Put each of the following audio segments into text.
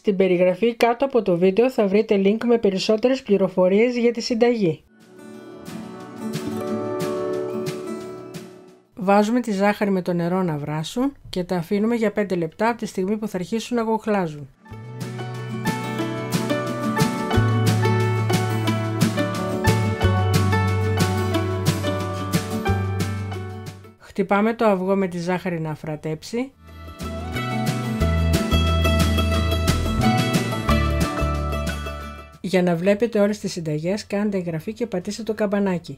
Στην περιγραφή κάτω από το βίντεο θα βρείτε link με περισσότερες πληροφορίες για τη συνταγή. Βάζουμε τη ζάχαρη με το νερό να βράσουν και τα αφήνουμε για 5 λεπτά από τη στιγμή που θα αρχίσουν να γοχλάζουν. Χτυπάμε το αυγό με τη ζάχαρη να αφρατέψει. Για να βλέπετε όλες τις συνταγές κάντε εγγραφή και πατήστε το καμπανάκι.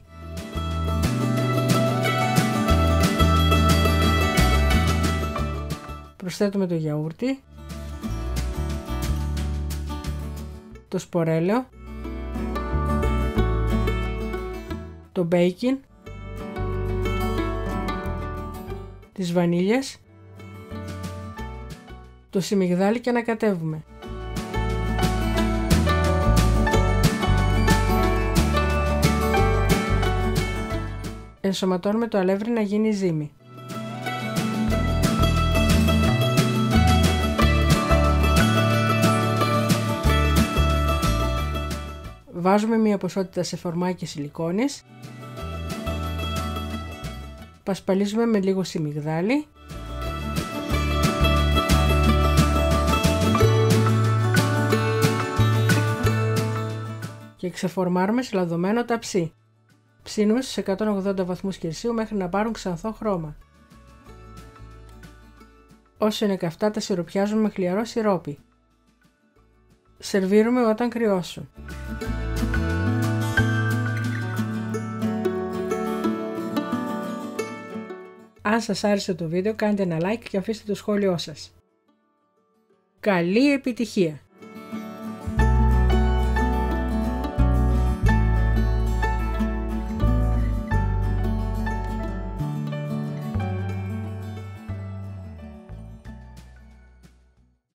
Προσθέτουμε το γιαούρτι, το σπορέλαιο, το μπέικιν, τις βανίλιες, το σιμιγδάλι και ανακατεύουμε. Ενσωματώνουμε το αλεύρι να γίνει ζύμη. Βάζουμε μία ποσότητα σε φορμάκι σιλικόνης. Πασπαλίζουμε με λίγο σιμιγδάλι. Και ξεφορμάρουμε σε λαδωμένο ταψί. Ψήνουμε στους 180 βαθμούς Κελσίου μέχρι να πάρουν ξανθό χρώμα. Όσο είναι καυτά τα σιροπιάζουμε με χλιαρό σιρόπι. Σερβίρουμε όταν κρυώσουν. Αν σας άρεσε το βίντεο κάντε ένα like και αφήστε το σχόλιο σας. Καλή επιτυχία!